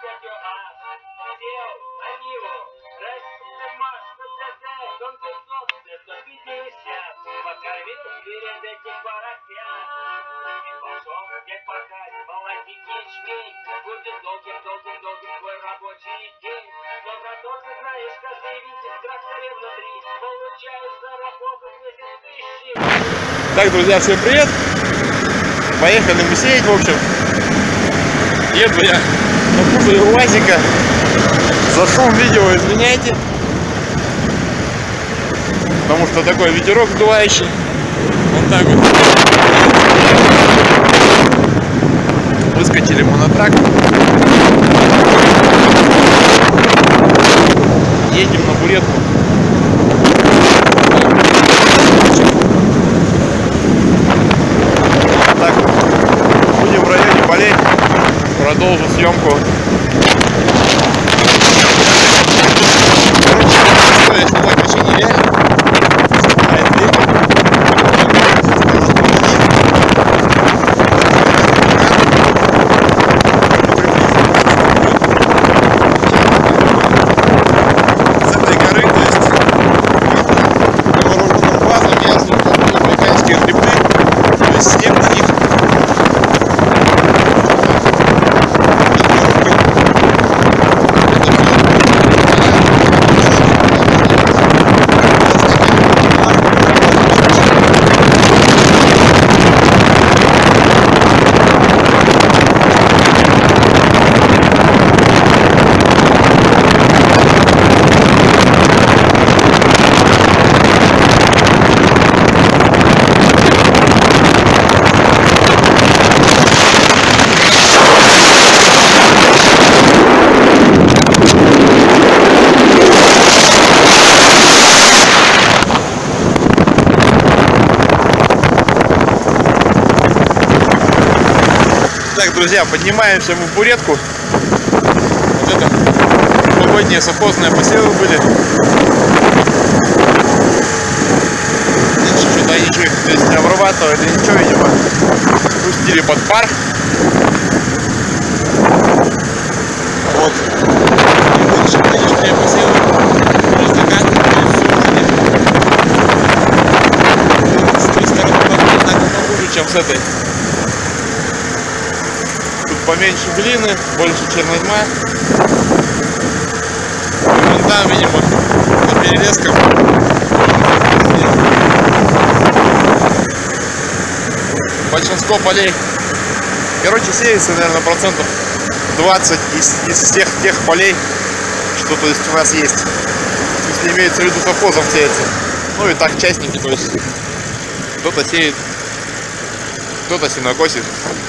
Так, друзья, всем привет! Поехали мы сеять, в общем. Еду я на кузове УАЗика. За шум видео извиняйте, потому что такой ветерок сдувающий. Вот так вот. Выскочили мы на трак. Едем на буретку. Так, будем в районе полей. Продолжу съемку. Я снимать вообще нереально. С этой горы, то есть по базам я слушаю американские грибы, то есть снег на них. Так, друзья, поднимаемся в буретку. Вот это прошлогодние совхозные посевы были. Что-то они их здесь не обрабатывали, ничего, видимо. Пустили под пар. Вот. И дальше нынешние посевы уже закатывали, сушили. С той стороны хуже, чем с этой. Поменьше глины, больше чернозьма. И вон там, видимо, на перелесках большинство полей. Короче, сеется, наверное, процентов 20 из тех полей, что то есть у нас есть. Если имеется в виду совхозом сеется. Ну и так частники, то есть кто-то сеет, кто-то сенокосит.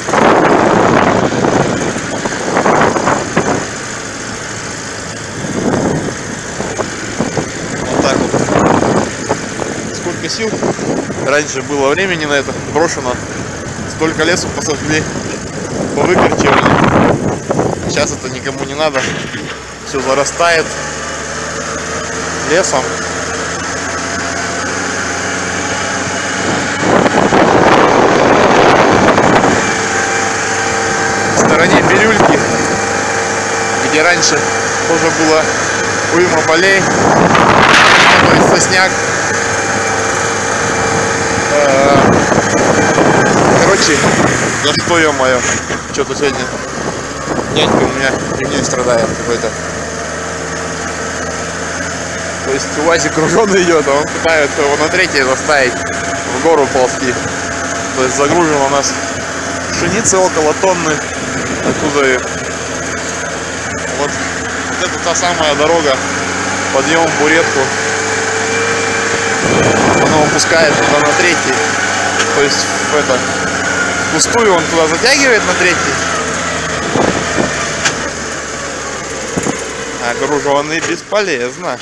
Сил. Раньше было времени на это брошено. Столько лесу посожгли, повыкорчевали. Сейчас это никому не надо. Все зарастает лесом. В стороне Бирюльки, где раньше тоже было уйма полей, то есть сосняк. Короче, за что, ё-моё, что-то сегодня дядька у меня ремнем страдает какой-то. То есть УАЗик груженный идет, а он пытается его на третьей заставить в гору ползти. То есть загружено у нас пшеницы около тонны оттуда. Вот это та самая дорога, подъем в буретку. Он опускает туда на третий, то есть в это пустую он туда затягивает на третий, а груженный бесполезно.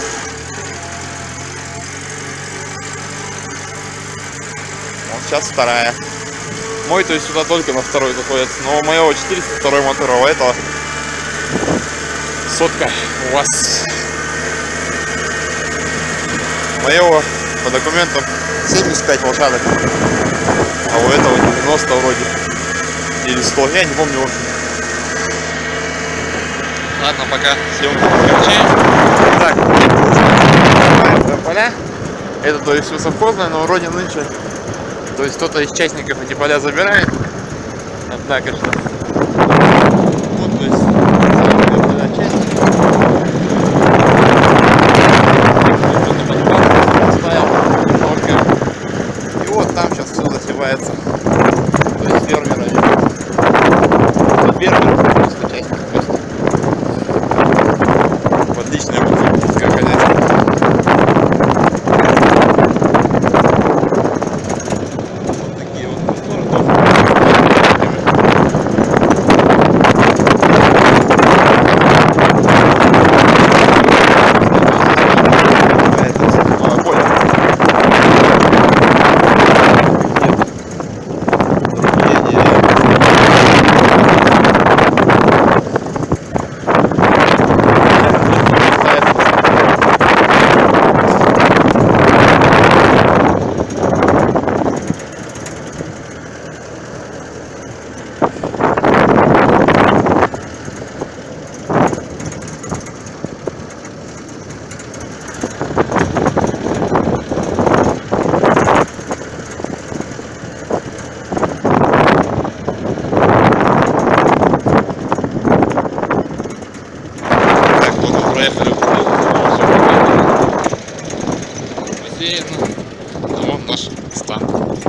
Вот сейчас вторая. Мой, то есть сюда только на второй заходит, но у моего 402 мотора, у этого сотка у вас. Моего по документам 75 лошадок, а у этого 90 вроде, или 100, я не помню, в общем. Ладно, пока. Съемку прекращаем. Так, поля. Это, то есть, все совхозное, но вроде нынче. То есть кто-то из частников эти поля забирает. Однако что. Вот, то есть, частник. И вот там сейчас все засевается. То есть фермеры. Фермеры просто частник. Отличное сельское хозяйство. Вот такие вот просторы тоже. Проехали в бассейн. Вот наш стан.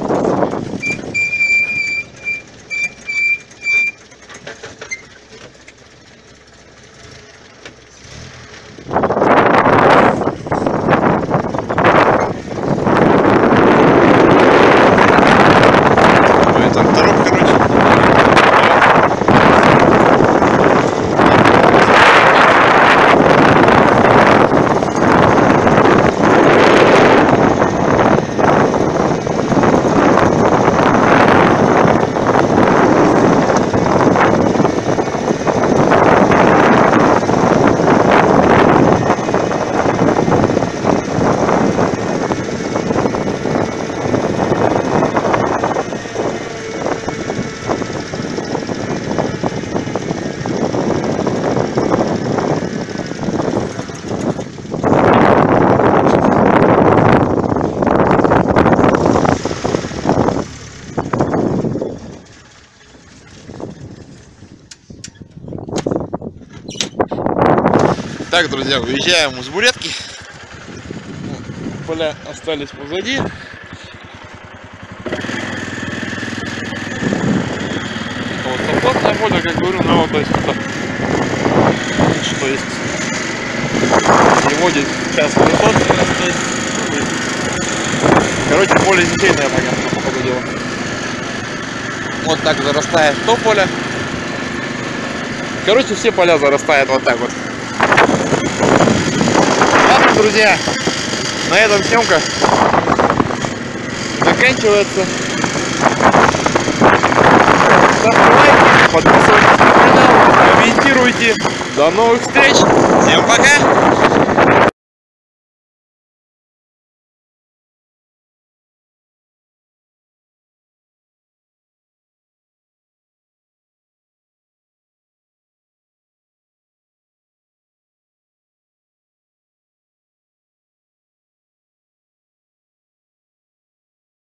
Так, друзья, уезжаем из Буретки. Поля остались позади. Вот совхозное поле, как говорю, ну вот, то есть это, что есть, его здесь сейчас высотный, короче, поле ничейное, понятно, по ходу дела. Вот так зарастает то поле. Короче, все поля зарастают вот так вот. Ладно, друзья, на этом съемка заканчивается. Ставьте лайки, подписывайтесь на канал, комментируйте. До новых встреч. Всем пока.